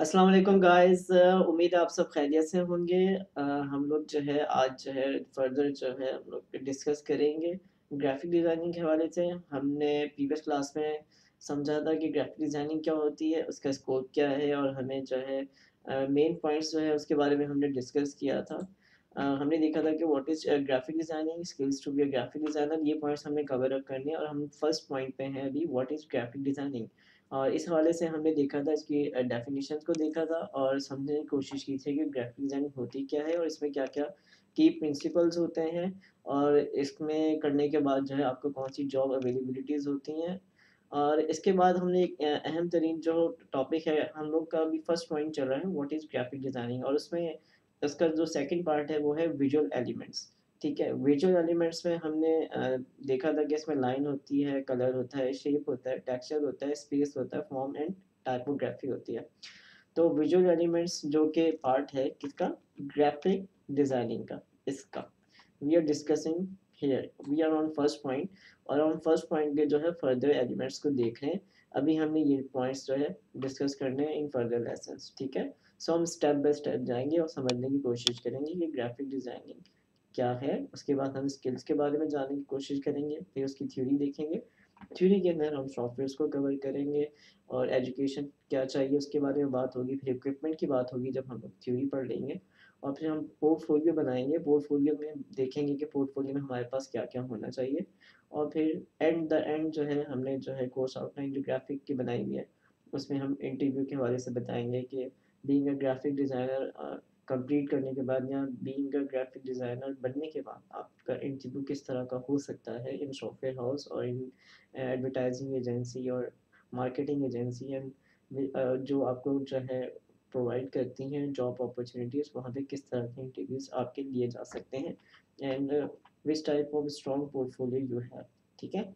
अस्सलाम वालेकुम गाइस। उम्मीद है आप सब खैरियत से होंगे। हम लोग जो है आज जो है फर्दर जो है हम लोग डिस्कस करेंगे ग्राफिक डिज़ाइनिंग के हवाले से। हमने प्रीवियस क्लास में समझा था कि ग्राफिक डिज़ाइनिंग क्या होती है, उसका स्कोप क्या है और हमें जो है मेन पॉइंट्स जो है उसके बारे में हमने डिस्कस किया था। हमने देखा था कि what is graphic designing, skills to be a graphic designer, ये पॉइंट्स हमने कवर अप करने हैं और हम फर्स्ट पॉइंट पे हैं अभी, व्हाट इज़ ग्राफिक डिज़ाइनिंग। और इस हवाले से हमने देखा था, इसकी डेफिनेशन को देखा था और समझने की कोशिश की थी कि ग्राफिक डिज़ाइनिंग होती क्या है और इसमें क्या-क्या की प्रिंसिपल्स होते हैं और इसमें करने के बाद जो है आपको कौन-सी जॉब अवेलेबिलिटीज़ होती हैं। और इसके बाद हमने एक अहम तरीन जो टॉपिक है हम लोग का अभी फर्स्ट पॉइंट चल रहा है, व्हाट इज़ ग्राफिक डिज़ाइनिंग, और उसमें उसका जो सेकंड पार्ट है वो है विजुअल एलिमेंट्स। ठीक है, विजुअल एलिमेंट्स में हमने देखा था कि इसमें लाइन होती है, कलर होता है, शेप होता है, टेक्सचर होता है, स्पेस होता है, फॉर्म एंड टाइपोग्राफी होती है। तो विजुअल एलिमेंट्स जो कि पार्ट है किसका, ग्राफिक डिजाइनिंग का, इसका we are discussing here, we are on first point. और ऑन फर्स्ट पॉइंट के जो है फर्दर एलिमेंट्स को देख रहे हैं। अभी हमने ये पॉइंट्स जो है डिस्कस करने हैं इन फर्दर लेसन्स। ठीक है, सो हम स्टेप बाय स्टेप जाएंगे और समझने की कोशिश करेंगे कि ग्राफिक डिजाइनिंग क्या है। उसके बाद हम स्किल्स के बारे में जानने की कोशिश करेंगे, फिर उसकी थ्योरी देखेंगे। थ्योरी के अंदर हम सॉफ्टवेयर्स को कवर करेंगे और एजुकेशन क्या चाहिए उसके बारे में बात होगी, फिर इक्विपमेंट की बात होगी जब हम लोग थ्योरी पढ़ लेंगे। और फिर हम पोर्टफोलियो बनाएंगे, पोर्टफोलियो में देखेंगे कि पोर्टफोलियो में हमारे पास क्या क्या होना चाहिए। और फिर एंड द एंड जो है हमने जो है कोर्स आउटलाइन जो ग्राफिक की बनाई हुई है उसमें हम इंटरव्यू के हवाले से बताएंगे कि being a graphic designer complete करने के बाद या बीइंग अ ग्राफिक डिज़ाइनर बनने के बाद आपका इंटरव्यू किस तरह का हो सकता है इन सॉफ्टवेयर हाउस और इन एडवर्टाइजिंग एजेंसी और मार्केटिंग एजेंसी एंड जो आपको जो है प्रोवाइड करती हैं जॉब अपॉर्चुनिटीज़, वहाँ पे किस तरह के इंटरव्यूज़ आपके लिए जा सकते हैं and which type of strong portfolio you have. ठीक है,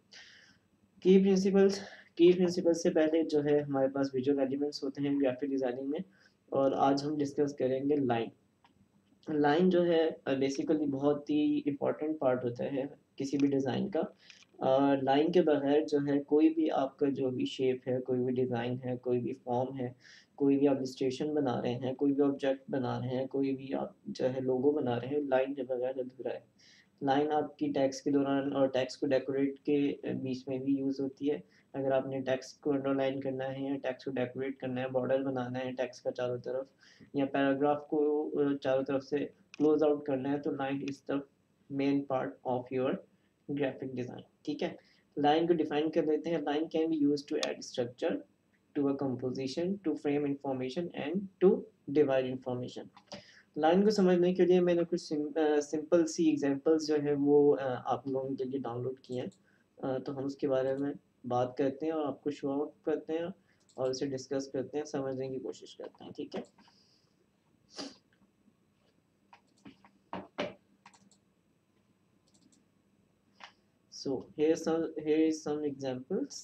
की प्रिंसिपल्स, की प्रिंसिपल्स से पहले जो है हमारे पास विजुअल एलिमेंट्स होते हैं ग्राफिक डिज़ाइनिंग में। और आज हम डिस्कस करेंगे लाइन। लाइन जो है बेसिकली बहुत ही इम्पोर्टेंट पार्ट होता है किसी भी डिज़ाइन का। लाइन के बगैर जो है कोई भी आपका जो भी शेप है, कोई भी डिज़ाइन है, कोई भी फॉर्म है, कोई भी आप स्टेशन बना रहे हैं, कोई भी ऑब्जेक्ट बना रहे हैं, कोई भी आप जो है लोगो बना रहे हैं, लाइन के बगैर अधूरा है। लाइन आपकी टेक्स्ट के दौरान और टेक्स्ट को डेकोरेट के बीच में भी यूज़ होती है। अगर आपने टेक्स्ट को अंडरलाइन करना है या टेक्स्ट को डेकोरेट करना है, बॉर्डर बनाना है टेक्स्ट का चारों तरफ, या पैराग्राफ को चारों तरफ से क्लोज आउट करना है, तो line is the main part of your graphic design. ठीक है, लाइन को डिफाइन कर लेते हैं। Line can be use to add structure to a composition, to frame information and to divide information. Line को समझने के लिए मैंने कुछ सिंपल सी एग्जांपल्स जो है वो आप लोगों के लिए डाउनलोड किए हैं। तो हम उसके बारे में बात करते हैं और आपको शो आउट करते हैं और उसे डिस्कस करते हैं, समझने की कोशिश करते हैं। ठीक है, सो here is some examples।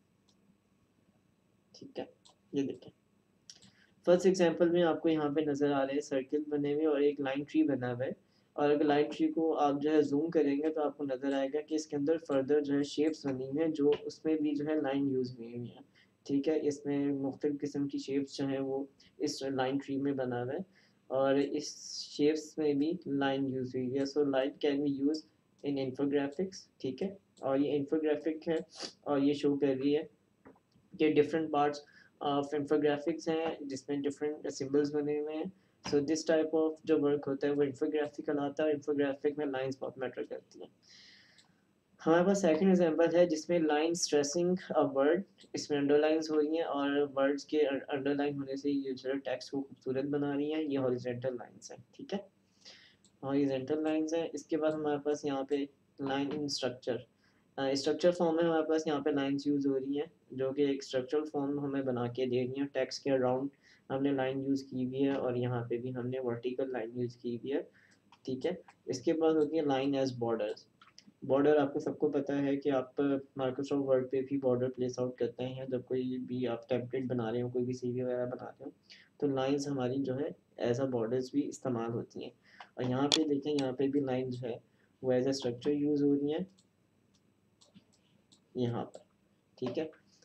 ठीक है, ये देखें। फर्स्ट एग्जांपल में आपको यहाँ पे नज़र आ रहे हैं सर्किल बने हुए और एक लाइन ट्री बना हुआ है। और अगर लाइन ट्री को आप जो है जूम करेंगे तो आपको नज़र आएगा कि इसके अंदर फर्दर जो है शेप्स बनी हुई हैं, जो उसमें भी जो है लाइन यूज़ हुई हुई है। ठीक है, इसमें मुख्तलिफ किस्म की शेप्स जो हैं वो इस लाइन ट्री में बना हुआ है और इस शेप्स में भी लाइन यूज़ हुई है। So line can be use in infographics. ठीक है, और ये इंफोग्राफिक है और ये शो कर रही है के डिफरेंट पार्ट्स ऑफ इंफोग्राफिक्स हैं जिसमें डिफरेंट सिंबल्स बने हुए हैं। सो दिस टाइप ऑफ जो वर्क होता है वो इंफोग्राफिक कहलाता है। इंफोग्राफिक में लाइंस बहुत मैटर करती हैं। हमारे पास सेकंड एग्जांपल है जिसमें लाइन स्ट्रेसिंग अ वर्ड, इसमें अंडरलाइंस हो रही हैं और वर्ड्स के अंडरलाइन होने से ये जो टेक्स्ट को खूबसूरत बना रही हैं। ये हॉरिजॉन्टल लाइंस हैं। ठीक है, हॉरिजॉन्टल लाइंस हैं। इसके बाद हमारे पास यहाँ पे line in structure, structure form में हमारे पास यहाँ पे लाइंस यूज़ हो रही हैं जो कि एक स्ट्रक्चरल फॉर्म हमें बना के दे रही हैं। टेक्स्ट के अराउंड हमने लाइन यूज़ की हुई है और यहाँ पे भी हमने वर्टिकल लाइन यूज़ की हुई है। ठीक है, इसके बाद होती है लाइन एज बॉर्डर्स। बॉर्डर आपको सबको पता है कि आप माइक्रोसॉफ्ट वर्ड पे भी बॉर्डर प्लेस आउट करते हैं जब कोई भी आप टेम्पलेट बना रहे हो, कोई भी सीवी वगैरह बना रहे हो, तो लाइंस हमारी जो है एज अ बॉर्डर्स भी इस्तेमाल होती हैं। और यहाँ पे देखें, यहाँ पे भी लाइन जो है वो एज अ स्ट्रक्चर यूज़ हो रही है यहाँ पर। ठीक है,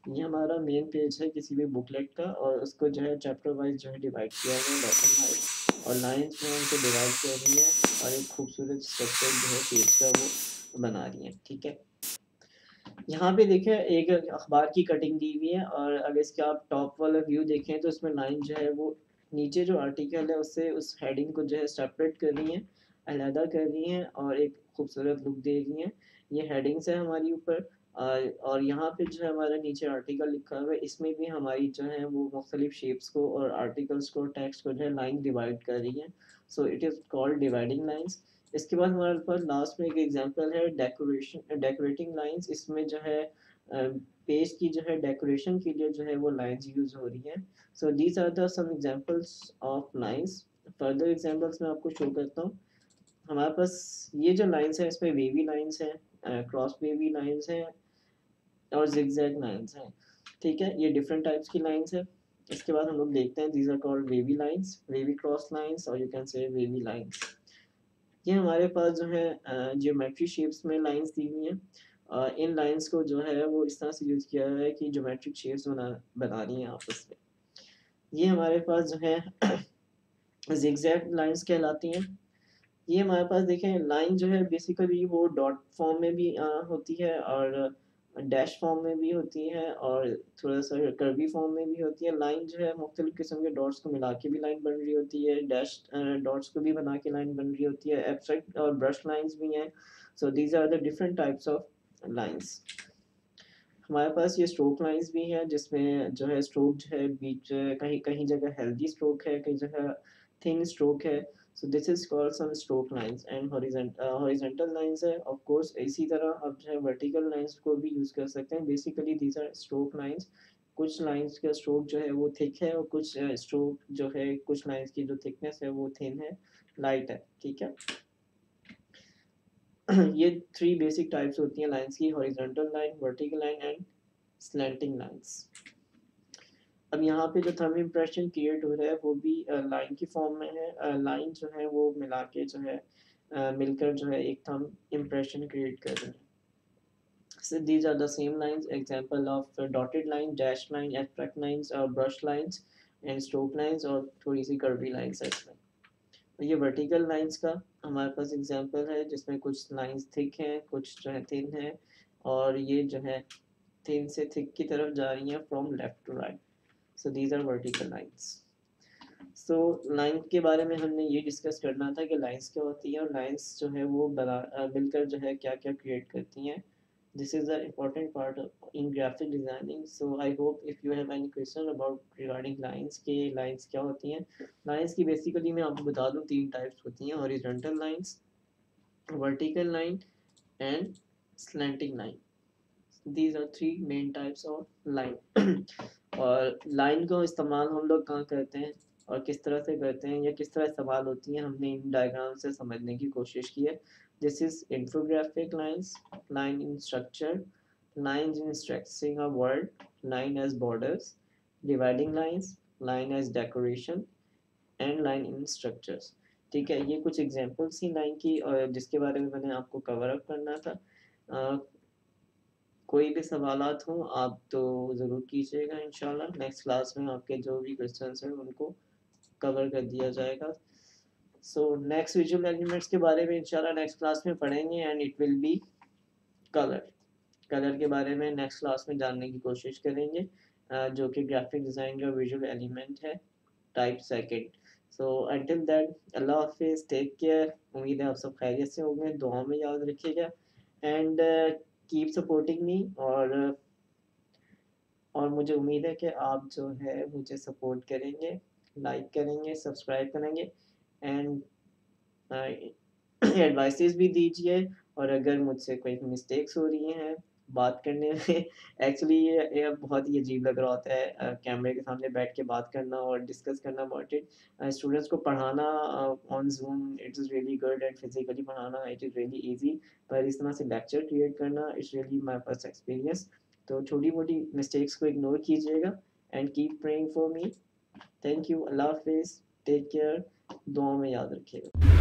ये हमारा मेन पेज है किसी भी बुकलेट का, और उसको जो है चैप्टर वाइज जो है डिवाइड किया गया है, लेसन वाइज, और लाइंस जो है उनको डिवाइड कर रही है और एक खूबसूरत स्ट्रक्चर जो है पेज का वो बना रही है। ठीक है, यहाँ पे देखें एक अखबार की कटिंग दी हुई है, और अगर इसके आप टॉप वाला व्यू देखें तो इसमें लाइन जो है वो नीचे जो आर्टिकल है उससे उस हेडिंग को जो है सेपरेट कर रही है, अलहदा कर रही हैं, और एक खूबसूरत लुक दे रही हैं। ये हेडिंग्स है हमारी ऊपर, और यहाँ पे जो है हमारा नीचे आर्टिकल लिखा हुआ है, इसमें भी हमारी जो है वो मुख्तलिफ शेप्स को और आर्टिकल्स को, टेक्स्ट को जो है लाइन डिवाइड कर रही है। So it is called dividing lines. इसके बाद हमारे पास लास्ट में एक एग्जांपल है डेकोरेटिंग लाइंस। इसमें जो है पेज की जो है डेकोरेशन के लिए जो है वो लाइंस यूज हो रही हैं। So these are the some examples of lines. Further examples मैं आपको शो करता हूँ। हमारे पास ये जो लाइंस है इसमें वेवी लाइंस हैं, क्रॉस वेवी लाइंस हैं, और जिगजैग लाइंस हैं। ठीक है, ये डिफरेंट टाइप्स की लाइंस है। इसके बाद हम लोग देखते हैं, these are called wavy lines, wavy cross lines, और you can say wavy lines. ये हमारे पास जो है ज्योमेट्री शेप्स में लाइंस दी हुई हैं। इन लाइंस को जो है वो इस तरह से यूज़ किया है कि ज्योमेट्रिक शेप्स बना रही हैं आपस में। ये हमारे पास जो है जिगजैग लाइंस कहलाती हैं। ये हमारे पास देखें लाइन जो है बेसिकली वो डॉट फॉर्म में भी होती है, और डैश फॉर्म में भी होती है, और थोड़ा सा कर्वी फॉर्म में भी होती है। लाइन जो है मुख्तलिफ किस्म के डॉट्स को मिला के भी लाइन बन रही होती है, डैश डॉट्स को भी बना के लाइन बन रही होती है, एब्स्ट्रैक्ट और ब्रश लाइंस भी हैं। So these are the different types of lines. हमारे पास ये स्ट्रोक लाइंस भी हैं, जिसमें जो है स्ट्रोक जो है बीच कहीं कहीं जगह हेल्दी स्ट्रोक है, कहीं जगह थिन स्ट्रोक है। So this is called some stroke lines. And horizontal lines है ऑफ कोर्स। इसी तरह आप जो है वर्टिकल लाइंस को भी यूज कर सकते हैं। Basically these are stroke lines. कुछ लाइंस का स्ट्रोक जो है वो थिक है, और कुछ स्ट्रोक जो है कुछ लाइंस की जो थिकनेस है वो थिन है, लाइट है। ठीक है, ये थ्री बेसिक टाइप्स होती हैं लाइंस की: horizontal line, vertical line, and slanting lines. अब यहाँ पे जो थंब इम्प्रेशन क्रिएट हो रहा है वो भी लाइन की फॉर्म में है। लाइन जो है वो मिला के जो है मिलकर जो है एक थंब इम्प्रेशन क्रिएट कर रही है। So these are the same lines, example of dotted line, dashed line, abstract lines, or brush lines, and stroke lines, और थोड़ी सी curvy lines है इसमें। ये वर्टिकल लाइंस का हमारे पास एग्जांपल है, जिसमें कुछ लाइंस थिक हैं, कुछ जो है थिन है, और ये जो है थिन से थिक की तरफ जा रही हैं from left to right. So these are vertical lines. सो लाइन के बारे में हमने ये डिस्कस करना था कि लाइंस क्या होती है, और लाइंस जो है वो मिलकर जो है क्या क्या क्रिएट करती हैं। This is the important part in graphic designing. So I hope if you have any question about regarding lines के lines क्या होती हैं। lines की basically मैं आपको बता दूँ तीन types होती हैं: horizontal lines, vertical line, and slanting line. These are three main types of line. और line को इस्तेमाल हम लोग कहाँ करते हैं और किस तरह से करते हैं या किस तरह इस्तेमाल होती हैं, हमने इन डायग्राम से समझने की कोशिश की है। This is infographic lines, line in structure, lines in stressing a word, line as borders, dividing lines, line as decoration, and line in structures. ठीक है, ये कुछ एग्जांपल्स थी लाइन की, और जिसके बारे में मैंने आपको कवर अप करना था। कोई भी सवालात हों आप तो ज़रूर कीजिएगा। इंशाल्लाह नेक्स्ट क्लास में आपके जो भी क्वेश्चंस हैं उनको कवर कर दिया जाएगा। सो नेक्स्ट विजुअल एलिमेंट्स के बारे में इंशाल्लाह नेक्स्ट क्लास में पढ़ेंगे, and it will be colour. Colour के बारे में नेक्स्ट क्लास में जानने की कोशिश करेंगे, जो कि ग्राफिक डिज़ाइन का विजुअल एलिमेंट है, type second. So until that अल्लाह हाफिज़, टेक केयर। उम्मीद है आप सब खैरियत से होंगे, दुआ में याद रखिएगा, एंड कीप सपोर्टिंग मी। और मुझे उम्मीद है कि आप जो है मुझे सपोर्ट करेंगे, लाइक करेंगे, सब्सक्राइब करेंगे, एंड एडवाइसेस भी दीजिए। और अगर मुझसे कोई मिस्टेक्स हो रही हैं बात करने में, एक्चुअली ये बहुत ही अजीब लग रहा होता है कैमरे के सामने बैठ के बात करना और डिस्कस करना अबाउट इट। स्टूडेंट्स को पढ़ाना on Zoom it is really good, and physically पढ़ाना इट इज़ रियली इजी, पर इस तरह से लेक्चर क्रिएट करना it's really my first experience. तो छोटी मोटी मिस्टेक्स को इग्नोर कीजिएगा, and keep praying for me. Thank you, अल्लाह हाफिज़, टेक केयर, दुआ में याद रखिएगा।